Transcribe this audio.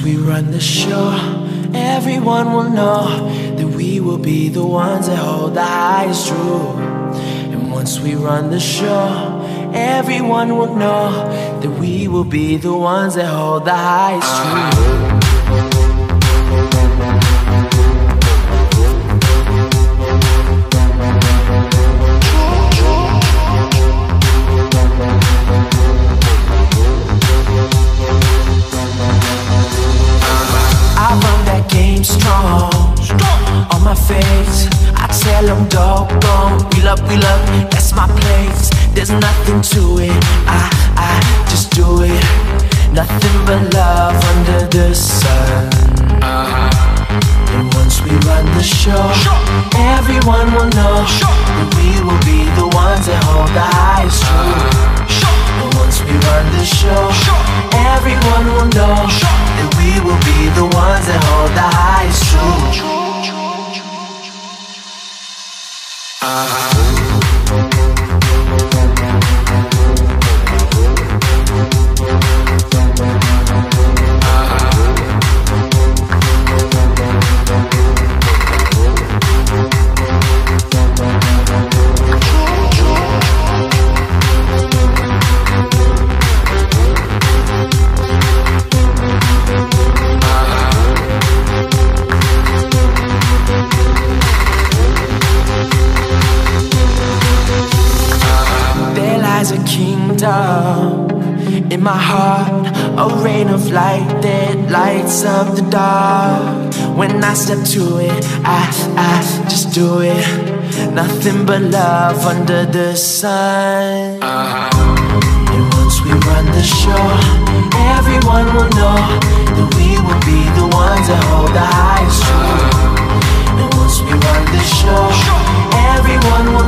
we run the show, everyone will know that we will be the ones that hold the highest truth. And once we run the show, everyone will know that we will be the ones that hold the highest truth. Strong, on my face, I tell them dog gone. We love, that's my place. There's nothing to it, I just do it. Nothing but love under the sun. And once we run the show, everyone will know that we will be the ones that hold the highest truth. And once we run the show, everyone will know that we will be the ones that hold the highest truth. A kingdom in my heart, a rain of light that lights up the dark. When I step to it, I just do it. Nothing but love under the sun. And once we run the show, everyone will know that we will be the ones that hold the highest truth. And once we run the show, everyone will